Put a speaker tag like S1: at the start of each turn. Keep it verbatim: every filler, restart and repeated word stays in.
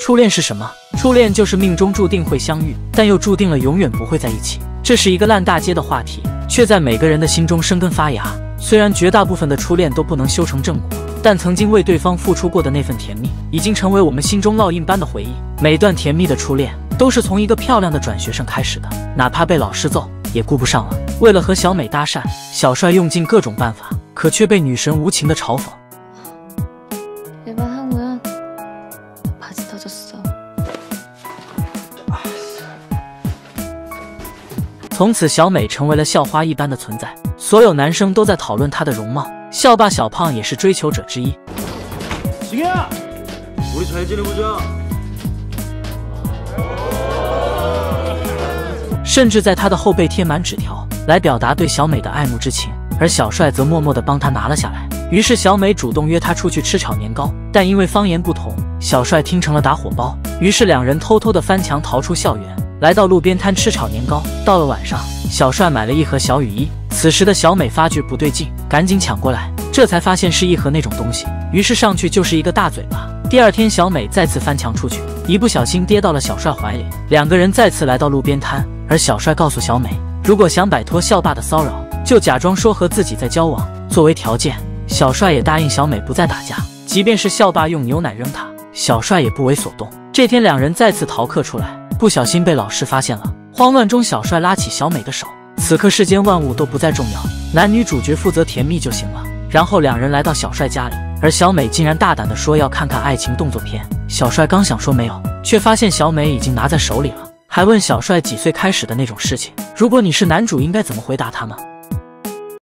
S1: 初恋是什么？初恋就是命中注定会相遇，但又注定了永远不会在一起。这是一个烂大街的话题，却在每个人的心中生根发芽。虽然绝大部分的初恋都不能修成正果，但曾经为对方付出过的那份甜蜜，已经成为我们心中烙印般的回忆。每段甜蜜的初恋，都是从一个漂亮的转学生开始的，哪怕被老师揍，也顾不上了。为了和小美搭讪，小帅用尽各种办法，可却被女神无情的嘲讽。 从此，小美成为了校花一般的存在，所有男生都在讨论她的容貌。校霸小胖也是追求者之一。
S2: 승희야， 우리 잘 지내보자。
S1: 甚至在他的后背贴满纸条，来表达对小美的爱慕之情，而小帅则默默地帮他拿了下来。于是，小美主动约他出去吃炒年糕，但因为方言不同，小帅听成了打火包。于是，两人偷偷地翻墙逃出校园。 来到路边摊吃炒年糕，到了晚上，小帅买了一盒小雨衣。此时的小美发觉不对劲，赶紧抢过来，这才发现是一盒那种东西，于是上去就是一个大嘴巴。第二天，小美再次翻墙出去，一不小心跌到了小帅怀里，两个人再次来到路边摊，而小帅告诉小美，如果想摆脱校霸的骚扰，就假装说和自己在交往。作为条件，小帅也答应小美不再打架，即便是校霸用牛奶扔他，小帅也不为所动。这天，两人再次逃课出来。 不小心被老师发现了，慌乱中，小帅拉起小美的手。此刻世间万物都不再重要，男女主角负责甜蜜就行了。然后两人来到小帅家里，而小美竟然大胆地说要看看爱情动作片。小帅刚想说没有，却发现小美已经拿在手里了，还问小帅几岁开始的那种事情。如果你是男主，应该怎么回答他们？